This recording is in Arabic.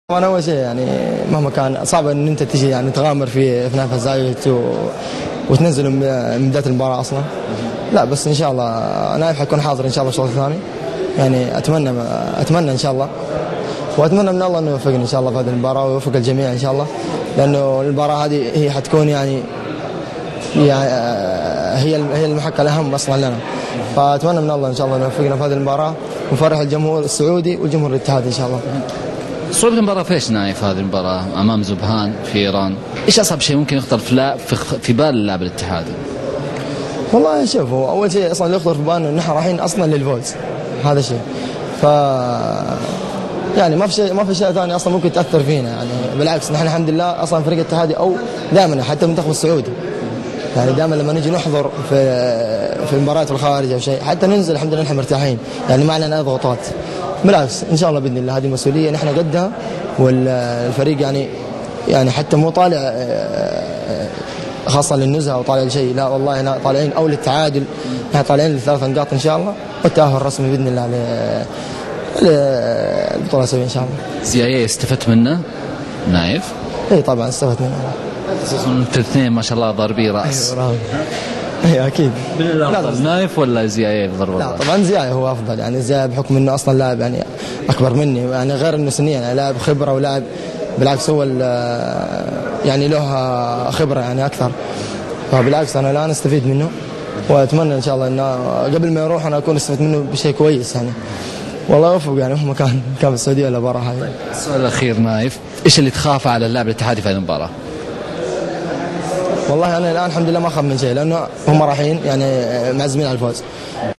طبعا اول شيء يعني مهما كان صعب ان انت تجي يعني تغامر في نفس زايد وتنزل من بدايه المباراه اصلا. لا بس ان شاء الله نايف حيكون حاضر ان شاء الله الشوط الثاني. يعني اتمنى ان شاء الله، واتمنى من الله انه يوفقني ان شاء الله في هذه المباراه ويوفق الجميع ان شاء الله، لانه المباراه هذه هي حتكون يعني هي المحك الاهم اصلا لنا. فاتمنى من الله ان شاء الله انه يوفقنا في هذه المباراه ونفرح الجمهور السعودي والجمهور الاتحادي ان شاء الله. صعوبة المباراة فيش نايف هذه المباراة أمام زبهان في إيران؟ إيش أصعب شيء ممكن يخطر في بال اللاعب الاتحادي؟ والله شوفوا، أول شيء أصلا اللي يخطر في بالنا إن نحن رايحين أصلا للفوز، هذا شيء. يعني ما في شيء ثاني أصلا ممكن تأثر فينا، يعني بالعكس نحن الحمد لله أصلا فريق الاتحادي أو دائما حتى المنتخب السعودي يعني دائما لما نجي نحضر في المباريات في الخارج أو شيء حتى ننزل الحمد لله نحن مرتاحين، يعني ما علينا أي ضغوطات. بالعكس ان شاء الله باذن الله هذه مسؤوليه نحن قدها، والفريق يعني حتى مو طالع خاصه للنزهه او طالع لشيء، لا والله احنا طالعين او للتعادل، احنا طالعين للثلاث نقاط ان شاء الله والتاهل الرسمي باذن الله للبطوله الاسيويه ان شاء الله. زيايا استفدت منه نايف؟ اي طبعا استفدت منه، خصوصا انتم الاثنين ما شاء الله ضاربي راس. اي اكيد. افضل نايف ولا زيايا بضرب الراس؟ لا طبعا زيايا هو افضل، يعني زيايا بحكم انه اصلا لاعب يعني اكبر مني، يعني غير انه سنيا يعني لاعب خبره ولاعب بالعكس هو يعني له خبره يعني اكثر، فبالعكس انا الان استفيد منه واتمنى ان شاء الله انه قبل ما يروح انا اكون استفدت منه بشيء كويس يعني. والله يوفق يعني مهما كان في السعوديه ولا برا. هاي السؤال الاخير نايف، ايش اللي تخاف على اللاعب الاتحادي في هذه المباراه؟ والله انا الان الحمد لله ما اخاف من شيء، لانه هم رايحين يعني معزمين على الفوز.